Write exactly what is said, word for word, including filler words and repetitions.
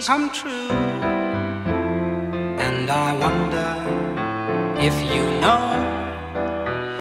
come true. And I wonder if you know